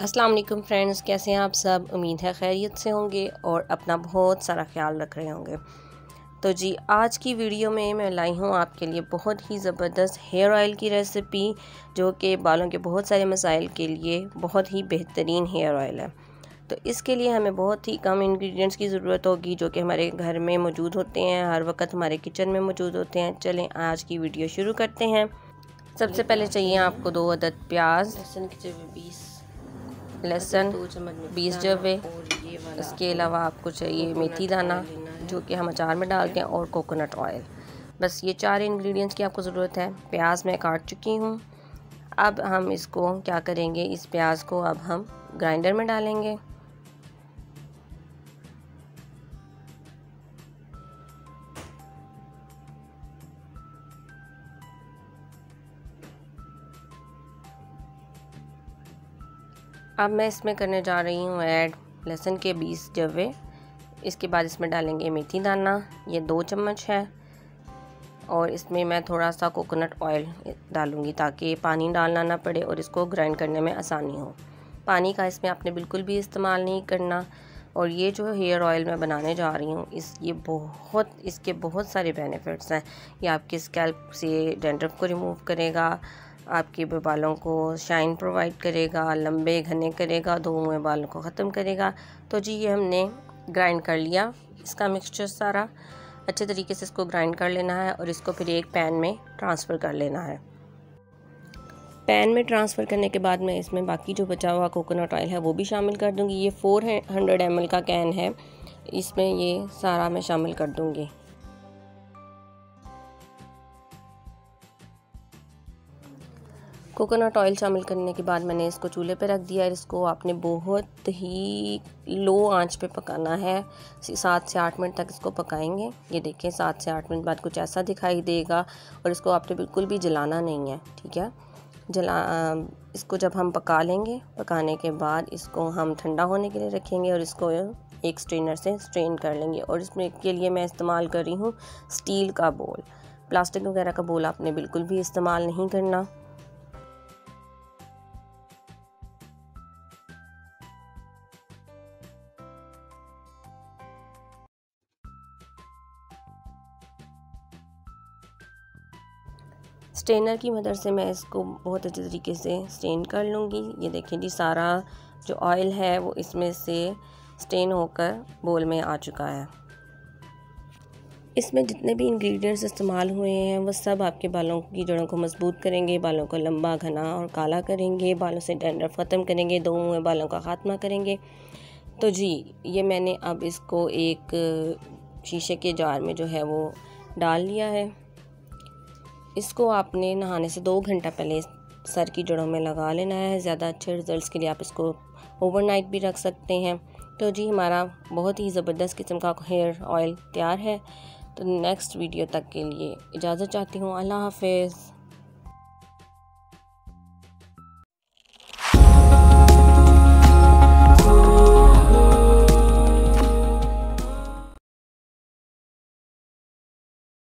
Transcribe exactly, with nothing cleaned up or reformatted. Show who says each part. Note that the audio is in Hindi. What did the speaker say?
Speaker 1: अस्सलाम वालेकुम फ्रेंड्स, कैसे हैं आप सब। उम्मीद है खैरियत से होंगे और अपना बहुत सारा ख्याल रख रहे होंगे। तो जी, आज की वीडियो में मैं लाई हूँ आपके लिए बहुत ही ज़बरदस्त हेयर ऑयल की रेसिपी, जो कि बालों के बहुत सारे मसाइल के लिए बहुत ही बेहतरीन हेयर ऑयल है। तो इसके लिए हमें बहुत ही कम इंग्रेडिएंट्स की ज़रूरत होगी, जो कि हमारे घर में मौजूद होते हैं, हर वक्त हमारे किचन में मौजूद होते हैं। चलें आज की वीडियो शुरू करते हैं। सबसे पहले चाहिए आपको दो अदद प्याज,
Speaker 2: लहसुन की जगह बीस
Speaker 1: लहसुन बीस जवे। इसके अलावा आपको चाहिए मेथी दाना, जो कि हम अचार में डालते हैं, और कोकोनट ऑयल। बस ये चार इंग्रेडिएंट्स की आपको ज़रूरत है। प्याज मैं काट चुकी हूँ। अब हम इसको क्या करेंगे, इस प्याज को अब हम ग्राइंडर में डालेंगे। अब मैं इसमें करने जा रही हूँ ऐड लहसुन के बीस जवे। इसके बाद इसमें डालेंगे मेथी दाना, ये दो चम्मच है, और इसमें मैं थोड़ा सा कोकोनट ऑयल डालूँगी ताकि पानी डालना ना पड़े और इसको ग्राइंड करने में आसानी हो। पानी का इसमें आपने बिल्कुल भी इस्तेमाल नहीं करना। और ये जो हेयर ऑयल मैं बनाने जा रही हूँ, इस ये बहुत इसके बहुत सारे बेनिफिट्स हैं। ये आपके स्कैल्प से डैंड्रफ को रिमूव करेगा, आपके बालों को शाइन प्रोवाइड करेगा, लंबे घने करेगा, धोए हुए बालों को ख़त्म करेगा। तो जी, ये हमने ग्राइंड कर लिया इसका मिक्सचर सारा। अच्छे तरीके से इसको ग्राइंड कर लेना है और इसको फिर एक पैन में ट्रांसफ़र कर लेना है। पैन में ट्रांसफ़र करने के बाद मैं इसमें बाकी जो बचा हुआ कोकोनट ऑयल है वो भी शामिल कर दूंगी। ये फोर हंड्रेड एम एल का कैन है, इसमें ये सारा मैं शामिल कर दूंगी। कोकोनट ऑयल शामिल करने के बाद मैंने इसको चूल्हे पे रख दिया। इसको आपने बहुत ही लो आंच पे पकाना है। सात से आठ मिनट तक इसको पकाएंगे। ये देखें, सात से आठ मिनट बाद कुछ ऐसा दिखाई देगा, और इसको आपने बिल्कुल भी जलाना नहीं है, ठीक है। जला इसको जब हम पका लेंगे, पकाने के बाद इसको हम ठंडा होने के लिए रखेंगे और इसको एक स्ट्रेनर से स्ट्रेन कर लेंगे। और इसमें के लिए मैं इस्तेमाल कर रही हूँ स्टील का बोल। प्लास्टिक वगैरह का बोल आपने बिल्कुल भी इस्तेमाल नहीं करना। स्ट्रेनर की मदद से मैं इसको बहुत अच्छे तरीके से स्ट्रेन कर लूँगी। ये देखें जी, सारा जो ऑयल है वो इसमें से स्ट्रेन होकर बोल में आ चुका है। इसमें जितने भी इंग्रेडिएंट्स इस्तेमाल हुए हैं वो सब आपके बालों की जड़ों को मजबूत करेंगे, बालों को लंबा, घना और काला करेंगे, बालों से डैंड्रफ ख़त्म करेंगे, दो हुए बालों का ख़ात्मा करेंगे। तो जी, ये मैंने अब इसको एक शीशे के जार में जो है वो डाल लिया है। इसको आपने नहाने से दो घंटा पहले सर की जड़ों में लगा लेना है। ज़्यादा अच्छे रिजल्ट्स के लिए आप इसको ओवरनाइट भी रख सकते हैं। तो जी, हमारा बहुत ही ज़बरदस्त किस्म का हेयर ऑयल तैयार है। तो नेक्स्ट वीडियो तक के लिए इजाज़त चाहती हूँ। अल्लाह हाफ़िज़।